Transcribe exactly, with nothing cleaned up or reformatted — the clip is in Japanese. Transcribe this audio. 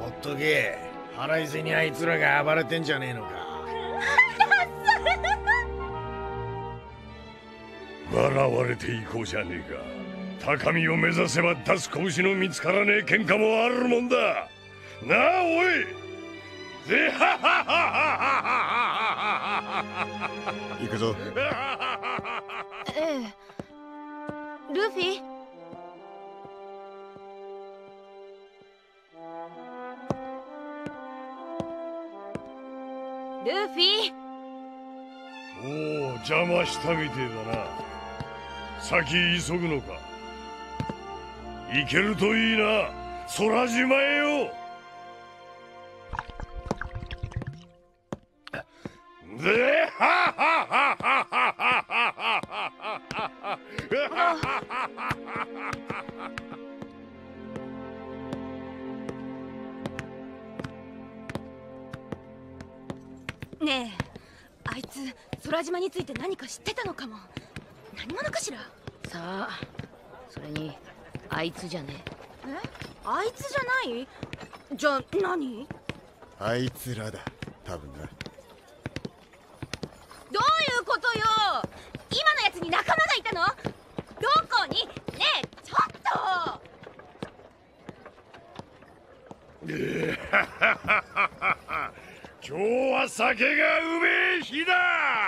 っとけ。腹いせにあいつらが暴れてんじゃねえのか。 笑われていこうじゃねえか。高みを目指せば出す拳の見つからねえ喧嘩もあるもんだ。なあおい。ぜははははは。 行くぞ。 ええ。ルフィ。ルフィ。 おお、邪魔したみてえだな。先急ぐのか。行けるといいな、空島へよ。でははははねえ、あいつ空島について何か知ってたのかも。何者かしら。 さあ、それにあいつじゃねえ。え、あいつじゃない？じゃあ何？ あいつらだ、多分な。 どういうことよ。今のやつに仲間がいたの？どこに？ねえ、ちょっと。 今日は酒がうめえ日だ。